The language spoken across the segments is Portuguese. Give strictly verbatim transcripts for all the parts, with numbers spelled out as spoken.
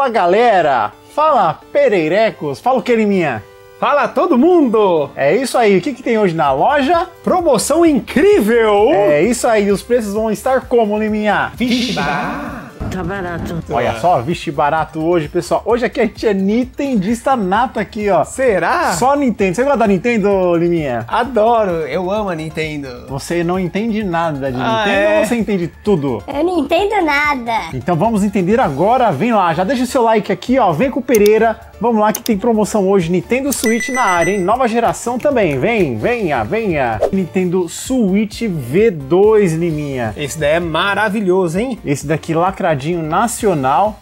galera, fala Pereirecos, fala o que, Liminha? Fala todo mundo! É isso aí, o que, que tem hoje na loja? Promoção incrível! É isso aí, os preços vão estar como, Liminha? Vixe, barato! Tá barato. Olha só, vixe barato hoje, pessoal. Hoje aqui a gente é nintendista nato aqui, ó. Será? Só Nintendo. Você gosta da Nintendo, Liminha? Adoro, eu amo a Nintendo. Você não entende nada de Ah, Nintendo é? ou você entende tudo? Eu não entendo nada. Então vamos entender agora. Vem lá, já deixa o seu like aqui, ó. Vem com o Pereira. Vamos lá que tem promoção hoje. Nintendo Switch na área, hein? Nova geração também. Vem, venha, venha. Nintendo Switch V dois, Liminha. Esse daí é maravilhoso, hein? Esse daqui lacradinho nacional.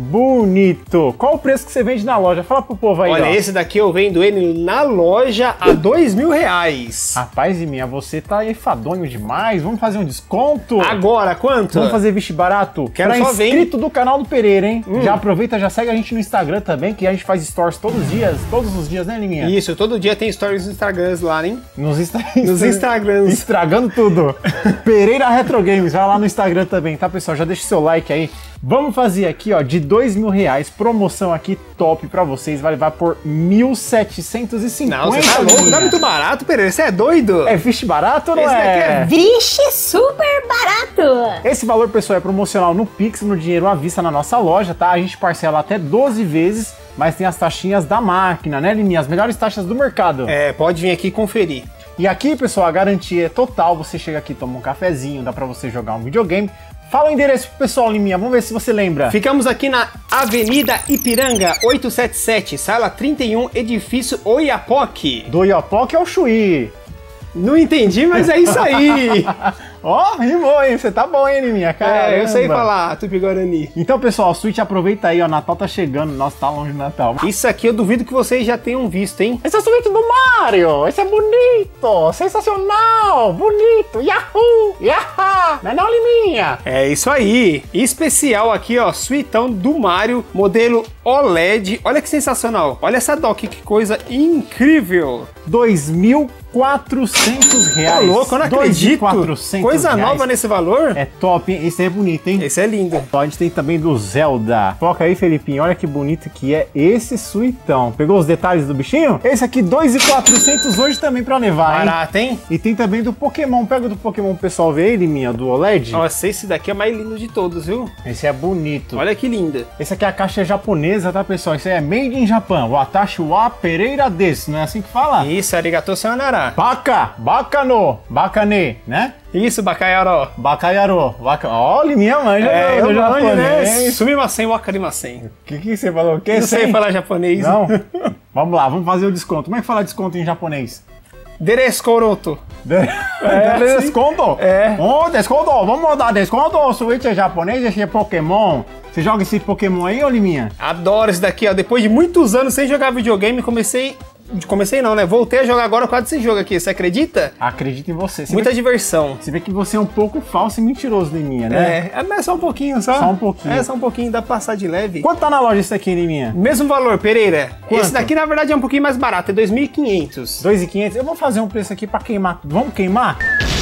Bonito. Qual o preço que você vende na loja? Fala pro povo aí, Olha, ó. esse daqui eu vendo ele na loja a dois mil reais. Rapaz, Liminha, você tá enfadonho demais. Vamos fazer um desconto? Agora, quanto? Vamos fazer vixe barato? Quero pra só ver, hein? inscrito do canal do Pereira, hein? Hum. Já aproveita, já segue a gente no Instagram também, que a gente faz stories todos os dias, todos os dias, né, Liminha? Isso, todo dia tem stories nos Instagrams lá, hein? Nos, Insta... Nos Instagrams. Estragando tudo. Pereira Retro Games, vai lá no Instagram também, tá, pessoal? Já deixa o seu like aí. Vamos fazer aqui, ó, de dois mil reais, promoção aqui top pra vocês, vai levar por mil setecentos e cinquenta. Não, você tá louco? Tá muito barato, Pereira, você é doido? É vixe barato ou não Esse daqui é? é Vixe, super barato. Esse valor, pessoal, é promocional no Pix, no dinheiro à vista na nossa loja, tá? A gente parcela até doze vezes, mas tem as taxinhas da máquina, né, Liminha? As melhores taxas do mercado. É, pode vir aqui conferir. E aqui, pessoal, a garantia é total. Você chega aqui, toma um cafezinho, dá pra você jogar um videogame. Fala o endereço pro pessoal, Liminha, vamos ver se você lembra. Ficamos aqui na Avenida Ipiranga, oitocentos e setenta e sete, sala trinta e um, edifício Oiapoque. Do Iapoque ao Chuí. Não entendi, mas é isso aí. Ó, oh, rimou, hein? Você tá bom, hein, Liminha? É, eu sei falar Tupi-Guarani. Então, pessoal, Switch, aproveita aí, ó. Natal tá chegando. Nossa, tá longe do Natal. Isso aqui eu duvido que vocês já tenham visto, hein? Esse é o Switch do Mario. Esse é bonito. Sensacional. Bonito. Yahoo. Yahá. Não é não, Liminha? É isso aí. Especial aqui, ó. Suitão do Mario, modelo O L E D. Olha que sensacional. Olha essa dock, que coisa incrível. dois mil e quatrocentos reais. Tá louco, eu não acredito. quatrocentos Coisa reais. nova nesse valor. É top, hein? Esse aí é bonito, hein? Esse é lindo. Ó, a gente tem também do Zelda. Foca aí, Felipinho. Olha que bonito que é esse suitão. Pegou os detalhes do bichinho? Esse aqui, dois mil e quatrocentos hoje também pra levar, hein? Barato, hein? E tem também do Pokémon. Pega o do Pokémon, pessoal. Vê ele, minha, do O L E D. Nossa, esse daqui é mais lindo de todos, viu? Esse é bonito. Olha que linda. Esse aqui é a caixa japonesa, tá, pessoal? Esse aí é Made in Japan. Watashi wa Pereira desu. Não é assim que fala? Isso, arigatou sayonara. Baka, bacano, bacane, né? Isso, Bakayaro. Bakayaro. Baka... Ó, Liminha manja É, do, do eu manjo, né? japonês. Sumimasen wakarimasen. O que, que você falou? O que? Não sei Sem? falar japonês. Não? Vamos lá, vamos fazer o desconto. Como é que fala desconto em japonês? Dereskoroto. De... É, desconto? É. Oh, desconto. Vamos mandar desconto. O Switch é japonês, esse é Pokémon. Você joga esse Pokémon aí, ô Liminha? Adoro esse daqui, ó. Depois de muitos anos sem jogar videogame, comecei... Comecei não, né? Voltei a jogar agora com esse jogo aqui. Você acredita? Acredito em você. você Muita vê... diversão. Você vê que você é um pouco falso e mentiroso, Liminha, né? É, é só um pouquinho, só. Só um pouquinho. É, só um pouquinho, dá pra passar de leve. Quanto tá na loja esse aqui, Liminha? Mesmo valor, Pereira. Quanto? Esse daqui, na verdade, é um pouquinho mais barato, é dois mil e quinhentos. dois mil e quinhentos. Eu vou fazer um preço aqui pra queimar. Vamos queimar?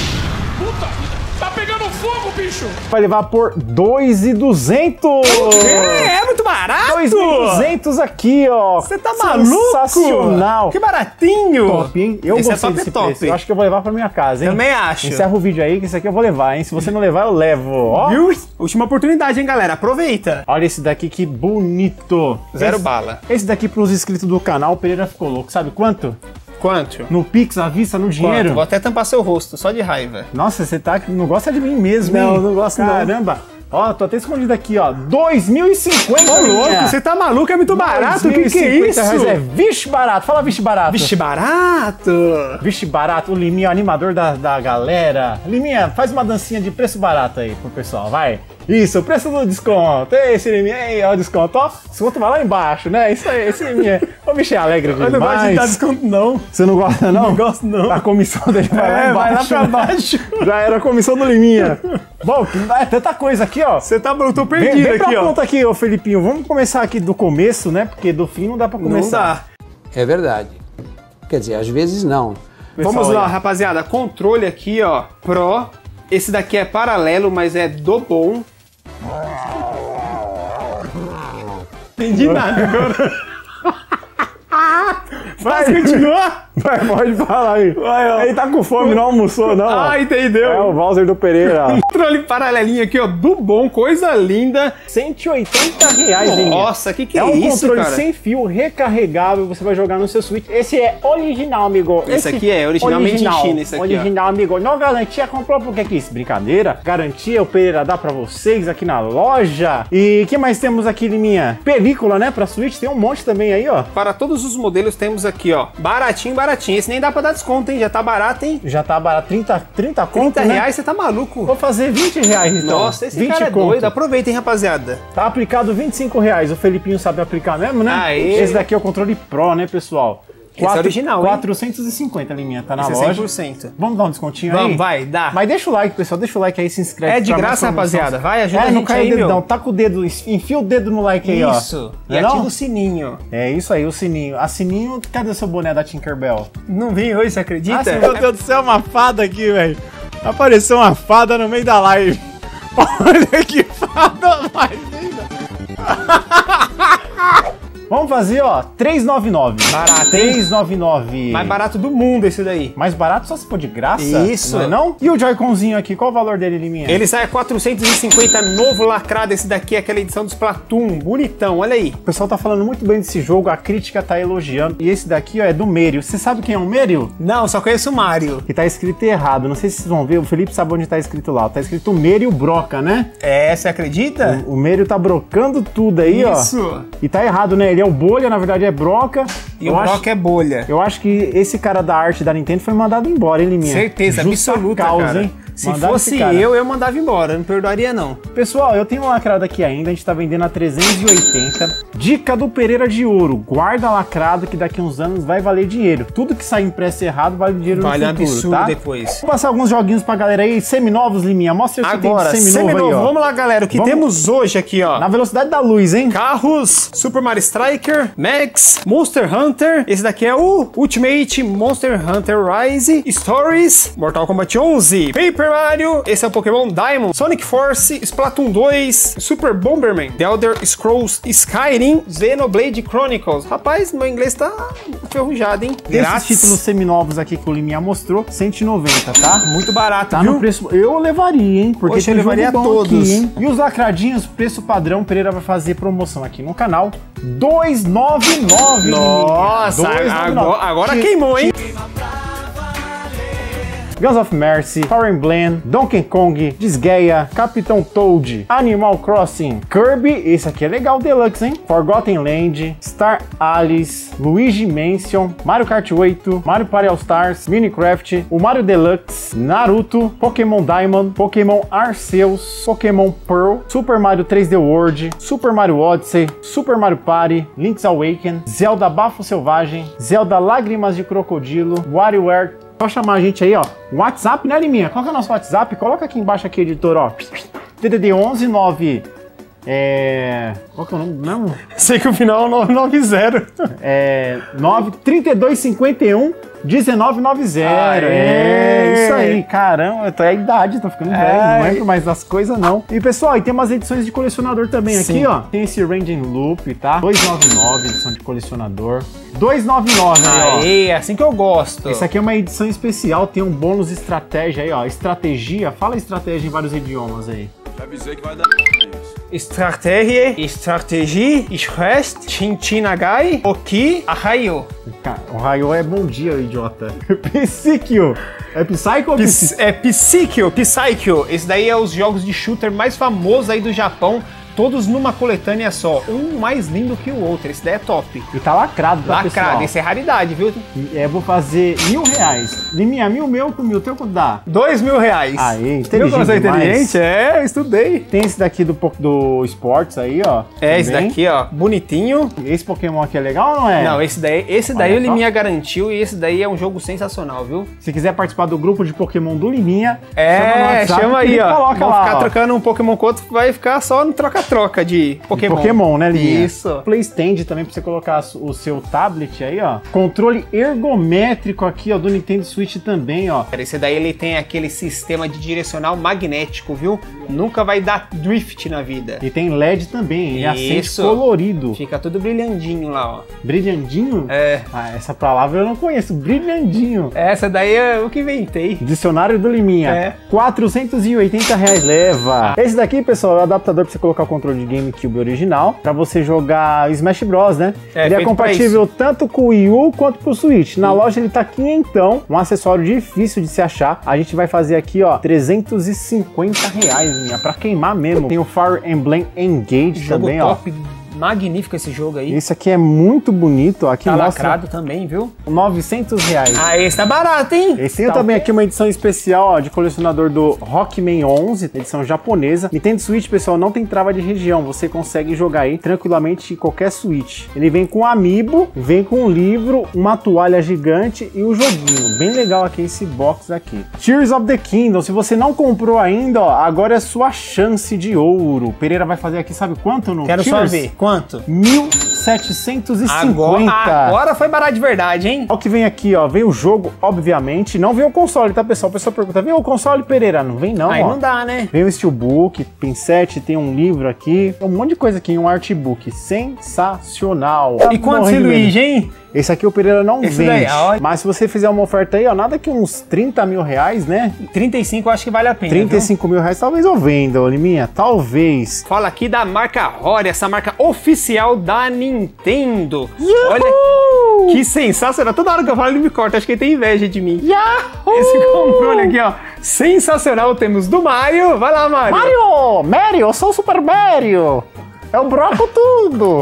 Puta, tá pegando fogo, bicho! Vai levar por dois mil e duzentos. É, é muito barato! dois mil e duzentos aqui, ó. Você tá maluco? Sensacional. Que baratinho! Top, hein? Eu Esse é gostei top, desse top. preço. Eu acho que eu vou levar pra minha casa, hein? Também acho. Encerra o vídeo aí, que esse aqui eu vou levar, hein? Se você não levar, eu levo, ó. Viu? Última oportunidade, hein, galera? Aproveita. Olha esse daqui, que bonito. Zero esse, bala. Esse daqui pros inscritos do canal, o Pereira ficou louco. Sabe quanto? Quanto? No Pix, à vista, no dinheiro. Quanto? Vou até tampar seu rosto, só de raiva. Nossa, você tá, não gosta de mim mesmo, Não, hein? não gosto não. Caramba. Ó, tô até escondido aqui, ó. dois mil e cinquenta, Ô, louco, minha. você tá maluco? É muito barato? O que, que é dois mil e cinquenta isso? reais é vixe barato. Fala vixe barato. Vixe, barato! Vixe barato. O Liminha, o animador da, da galera. Liminha, faz uma dancinha de preço barato aí pro pessoal, vai. Isso, o preço do desconto. Esse Liminha aí, ó, o desconto, ó. Desconto vai lá embaixo, né? Isso aí, esse Liminha. O bicho é alegre demais. Eu não gosto de dar desconto, não. Você não gosta, não? Não gosto, não. A comissão dele vai lá É, embaixo. vai lá pra né? baixo. Já era a comissão do Liminha. Bom, é tanta coisa aqui, ó. Você tá, eu tô Vem, perdido vem pra aqui, ó. conta aqui, ô Felipinho. Vamos começar aqui do começo, né? Porque do fim não dá pra Não começar. dá. É verdade. Quer dizer, às vezes não. Pessoal, Vamos lá, olha. rapaziada. Controle aqui, ó. Pro. Esse daqui é paralelo, mas é do bom. Entendi nada agora. Vai, continua? Vai, pode falar aí. Vai, ó. Ele tá com fome, não almoçou, não. ó. Ah, entendeu? É o Bowser do Pereira. Controle paralelinho aqui, ó, do bom, coisa linda. cento e oitenta reais, hein? Nossa, que que é, É um isso, controle cara? sem fio, recarregável, você vai jogar no seu Switch. Esse é original, amigo. Esse aqui é originalmente original, em China, esse aqui, original, amigo. Não garantia, comprou por que que é isso? Brincadeira. Garantia o Pereira dá pra vocês aqui na loja. E o que mais temos aqui, Liminha? Película, né, pra Switch. Tem um monte também aí, ó. Para todos os modelos temos aqui, ó, baratinho, baratinho. Esse nem dá pra dar desconto, hein? Já tá barato, hein? Já tá barato, trinta, trinta conto, trinta né? reais, você tá maluco? Vou fazer vinte reais, então. Nossa, esse vinte cara é conto. doido. Aproveita, hein, rapaziada. Tá aplicado vinte e cinco reais. O Felipinho sabe aplicar mesmo, né? Aê. Esse daqui é o controle Pro, né, pessoal? Esse é original, hein? quatrocentos e cinquenta, Liminha, tá na Esse é loja. cem por cento. Vamos dar um descontinho aí? Vamos, vai, dá. Mas deixa o like, pessoal, deixa o like aí, se inscreve. É de pra graça, mais promoção. rapaziada. Vai, ajuda é, a não gente cai aí, o dedão, meu. tá com o dedo, enfia o dedo no like aí, ó. Isso. Não E é não? ativa o sininho. É isso aí, o sininho. A sininho, cadê o seu boné da Tinkerbell? Não vem hoje, você acredita? Nossa, meu Deus do céu, uma fada aqui, velho. Apareceu uma fada no meio da live. Olha que fada mais linda. Vamos fazer, ó, trezentos e noventa e nove. Barato, hein? trezentos e noventa e nove. Mais barato do mundo esse daí. Mais barato só se for de graça? Isso. Não é não? E o Joy-Conzinho aqui, qual o valor dele, Liminha? Ele sai a quatrocentos e cinquenta, novo lacrado. Esse daqui é aquela edição do Splatoon. Bonitão, olha aí. O pessoal tá falando muito bem desse jogo, a crítica tá elogiando. E esse daqui, ó, é do Mario. Você sabe quem é o Mario? Não, só conheço o Mario. Que tá escrito errado. Não sei se vocês vão ver, o Felipe sabe onde tá escrito lá. Tá escrito Mario Broca, né? É, você acredita? O Mario tá brocando tudo aí, ó. Isso. E tá errado, né? Ele é o bolha, na verdade é broca. E eu o acho, Brock é bolha. Eu acho que esse cara da arte da Nintendo foi mandado embora, hein, Liminha? Certeza, Justa absoluta, causa, cara. hein? Se Mandaram fosse esse cara. eu, eu mandava embora. Eu não perdoaria, não. Pessoal, eu tenho uma lacrada aqui ainda, a gente tá vendendo a trezentos e oitenta. Dica do Pereira de Ouro, guarda lacrado que daqui uns anos vai valer dinheiro. Tudo que sai impresso errado vale dinheiro Vale no um futuro, absurdo tá? depois. Vou passar alguns joguinhos pra galera aí, seminovos, Liminha. Mostra o que Agora, tem de seminovo, seminovo. aí, ó. Vamos lá, galera. O que Vamos- temos hoje aqui, ó. Na velocidade da luz, hein? Carros, Super Mario Striker, Max, Monster Hunter, esse daqui é o Ultimate Monster Hunter Rise, Stories, Mortal Kombat onze, Paper Mario, esse é o Pokémon Diamond, Sonic Force, Splatoon dois, Super Bomberman, The Elder Scrolls Skyrim, Xenoblade Chronicles. Rapaz, meu inglês tá enferrujado, hein? Esses títulos seminovos aqui que o Liminha mostrou, cento e noventa, tá? Muito barato, Tá viu? no preço. Eu levaria, hein? Porque Poxa, eu tem jogo levaria bom todos. aqui, hein? E os lacradinhos, preço padrão, Pereira vai fazer promoção aqui no canal. duzentos e noventa e nove. Nossa, agora, agora queimou, hein? Guns of Mercy, Fire Emblem, Donkey Kong, Disgaea, Capitão Toad, Animal Crossing, Kirby, esse aqui é legal, Deluxe, hein? Forgotten Land, Star Alice, Luigi Mansion, Mario Kart oito, Mario Party All Stars, Minecraft, o Mario Deluxe, Naruto, Pokémon Diamond, Pokémon Arceus, Pokémon Pearl, Super Mario três D World, Super Mario Odyssey, Super Mario Party, Link's Awakening, Zelda Bafo Selvagem, Zelda Lágrimas de Crocodilo, WarioWare. Só chamar a gente aí, ó. WhatsApp, né, Liminha? Qual que é o nosso WhatsApp? Coloca aqui embaixo aqui, editor, ó. D D D onze nove. É... Qual que é o nome? Não. Sei que o final é o nove nove zero. É... nove trinta e dois cinquenta e um dezenove noventa. Aê! É, isso aí. Caramba, é a idade, tô ficando velho. Não lembro mais das coisas, não. E, pessoal, e tem umas edições de colecionador também. Sim. Aqui, ó. Tem esse Ranging Loop, tá? duzentos e noventa e nove, edição de colecionador. duzentos e noventa e nove, aí, ó. Aê, é assim que eu gosto. Esse aqui é uma edição especial, tem um bônus estratégia aí, ó. Estratégia, fala estratégia em vários idiomas aí. Já avisei que vai dar Estratégia, estratégia, Schrest, Chinchinagai, Oki, Arraio. Cara, o raio é bom dia, idiota. Psíquio. É Psycho ou Ps Psíquio? é Psycho, Psycho. Esse daí é os jogos de shooter mais famosos aí do Japão. Todos numa coletânea só. Um mais lindo que o outro. Esse daí é top. E tá lacrado, tá, Lacrado, pessoal? esse é raridade, viu? É, vou fazer mil reais. Liminha, mil meu com mil teu, quanto dá? Dois mil reais. Aê, Viu inteligente como eu sou demais. inteligente? É, eu estudei. Tem esse daqui do, po- do Sports aí, ó. É, esse também. daqui, ó, bonitinho. Esse Pokémon aqui é legal ou não é? Não, esse daí, esse daí Olha o só. Liminha garantiu e esse daí é um jogo sensacional, viu? Se quiser participar do grupo de Pokémon do Liminha, É, chama, no WhatsApp chama que aí, ele ó. Coloca Vamos lá, ficar ó. trocando um Pokémon com outro, vai ficar só no troca troca de Pokémon. Pokémon, né, Liminha? Isso. Play Stand também pra você colocar o seu tablet aí, ó. Controle ergométrico aqui, ó, do Nintendo Switch também, ó. Esse daí ele tem aquele sistema de direcional magnético, viu? Nunca vai dar drift na vida. E tem L E D também, ele acende Isso. colorido. Fica tudo brilhandinho lá, ó. Brilhandinho? É. Ah, essa palavra eu não conheço, brilhandinho. Essa daí é o que inventei. Dicionário do Liminha. É. quatrocentos e oitenta reais leva. Esse daqui, pessoal, é o adaptador pra você colocar o controle de GameCube original, pra você jogar Smash Bros, né? É, ele é feito compatível tanto com o Wii U quanto pro Switch. Na loja ele tá quinhentão, um acessório difícil de se achar. A gente vai fazer aqui, ó, trezentos e cinquenta reais, minha, pra queimar mesmo. Tem o Fire Emblem Engage Jogo também, top. ó. Magnífico esse jogo aí. Esse aqui é muito bonito, ó. Aqui Tá mostra lacrado também, viu? novecentos reais. Ah, esse tá barato, hein? Esse tem tá também aqui uma edição especial, ó, de colecionador do Rockman onze, edição japonesa. Nintendo Switch, pessoal, não tem trava de região. Você consegue jogar aí tranquilamente em qualquer Switch. Ele vem com um amiibo, vem com um livro, uma toalha gigante e o um joguinho. Bem legal aqui esse box aqui. Tears of the Kingdom. Se você não comprou ainda, ó, agora é sua chance de ouro. Pereira vai fazer aqui, sabe quanto no Quero Tears? só ver. Quanto? mil setecentos e cinquenta. Agora, agora foi barato de verdade, hein? Olha o que vem aqui, ó. Vem o jogo, obviamente. Não vem o console, tá, pessoal? O pessoal pergunta, vem o console, Pereira? Não vem, não, Aí ó. não dá, né? Vem o steelbook, pincete, tem um livro aqui. Tem um monte de coisa aqui, um artbook. Sensacional. E quanto esse Luigi, hein? Esse aqui o Pereira não Esse vende. daí, olha. Mas se você fizer uma oferta aí, ó, nada que uns trinta mil reais, né? trinta e cinco eu acho que vale a pena, trinta e cinco mil reais, talvez eu venda, ô Liminha. Talvez. Fala aqui da marca Rory, essa marca oficial da Nintendo. Yahoo! Olha que sensacional. Toda hora que eu falo ele me corta, acho que ele tem inveja de mim. Yahoo! Esse controle aqui, ó, sensacional. Temos do Mario. Vai lá, Mario. Mario! Mario, eu sou o Super Mario! Eu broco tudo!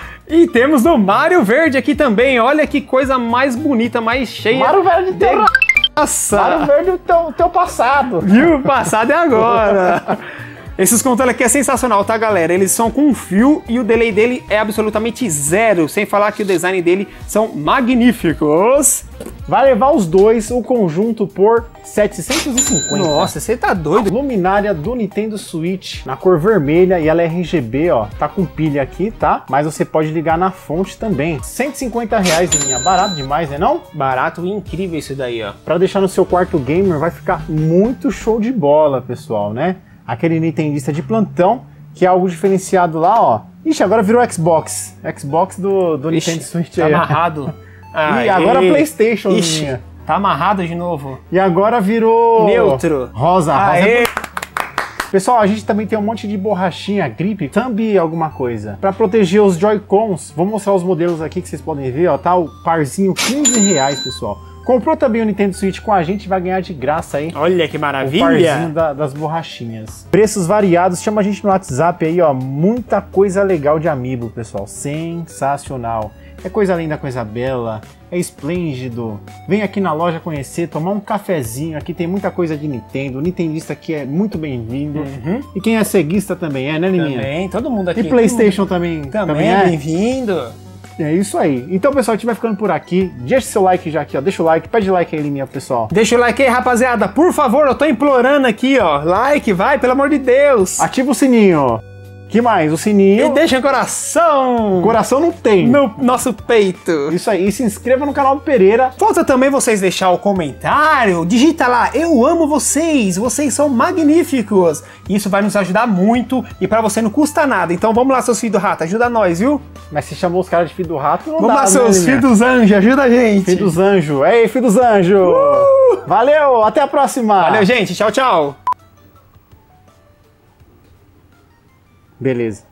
E temos do Mario Verde aqui também. Olha que coisa mais bonita, mais cheia. Mario Verde de teu graça. Mario Verde o teu, teu passado. Viu? O passado é agora. Esses controles aqui é sensacional, tá, galera? Eles são com fio e o delay dele é absolutamente zero. Sem falar que o design dele são magníficos. Vai levar os dois, o conjunto, por setecentos e cinquenta. Nossa, você tá doido? Luminária do Nintendo Switch, na cor vermelha, e ela é R G B, ó. Tá com pilha aqui, tá? Mas você pode ligar na fonte também. cento e cinquenta reais, minha. Barato demais, né não? Barato e incrível isso daí, ó. Pra deixar no seu quarto gamer, vai ficar muito show de bola, pessoal, né? Aquele nintendista de plantão, que é algo diferenciado lá, ó. Ixi, agora virou Xbox. Xbox do, do Ixi, Nintendo Switch tá aí. amarrado. E agora PlayStation, Ixi, minha. tá amarrado de novo. E agora virou... Neutro. Rosa. Rosa Aê. é... Pessoal, a gente também tem um monte de borrachinha, grip, thumb alguma coisa. Pra proteger os Joy-Cons, vou mostrar os modelos aqui que vocês podem ver, ó. Tá o parzinho quinze reais, pessoal. Comprou também o Nintendo Switch com a gente, vai ganhar de graça aí. Olha que O maravilha. parzinho da, das borrachinhas. Preços variados, chama a gente no WhatsApp aí, ó. Muita coisa legal de amiibo, pessoal. Sensacional. É coisa linda, coisa bela. É esplêndido. Vem aqui na loja conhecer, tomar um cafezinho. Aqui tem muita coisa de Nintendo. O nintendista aqui é muito bem-vindo. Uhum. E quem é ceguista também é, né, Liminha? Também, todo mundo aqui. E PlayStation também, Também, também é é? bem-vindo. É isso aí. Então, pessoal, a gente vai ficando por aqui. Deixa seu like já aqui, ó. Deixa o like. Pede like aí, Liminha, pessoal. Deixa o like aí, rapaziada. Por favor, eu tô implorando aqui, ó. Like, vai, pelo amor de Deus. Ativa o sininho. Que mais? O sininho. E deixa o coração. Coração não tem. No nosso peito. Isso aí. E se inscreva no canal do Pereira. Falta também vocês deixar o comentário. Digita lá, eu amo vocês. Vocês são magníficos. Isso vai nos ajudar muito. E pra você não custa nada. Então vamos lá, seus filhos do rato. Ajuda nós, viu? Mas se chamou os caras de filho do rato, não Vamos dá, lá, seus né, filhos dos anjos. Ajuda a gente. Filho dos anjos. Ei, filho dos anjos. Uh! Valeu. Até a próxima. Valeu, gente. Tchau, tchau. Beleza.